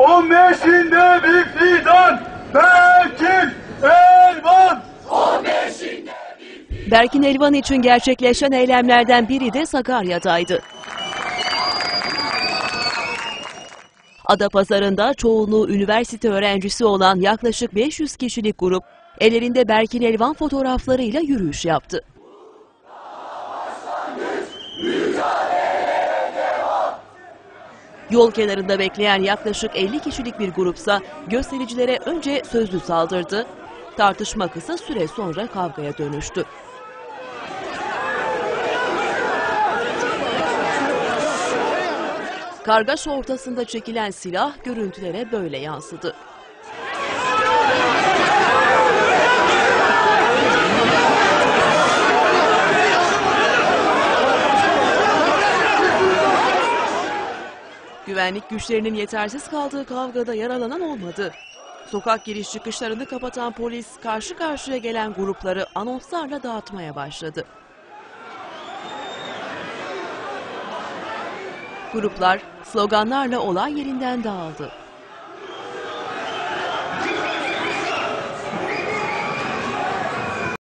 15'inde bir fidan, Berkin Elvan. Berkin Elvan için gerçekleşen eylemlerden biri de Sakarya'daydı. Adapazarı'nda çoğunluğu üniversite öğrencisi olan yaklaşık 500 kişilik grup, ellerinde Berkin Elvan fotoğraflarıyla yürüyüş yaptı. Yol kenarında bekleyen yaklaşık 50 kişilik bir grupsa göstericilere önce sözlü saldırdı. Tartışma kısa süre sonra kavgaya dönüştü. Kargaşa ortasında çekilen silah görüntülere böyle yansıdı. Güvenlik güçlerinin yetersiz kaldığı kavgada yaralanan olmadı. Sokak giriş çıkışlarını kapatan polis karşı karşıya gelen grupları anonslarla dağıtmaya başladı. Gruplar sloganlarla olay yerinden dağıldı.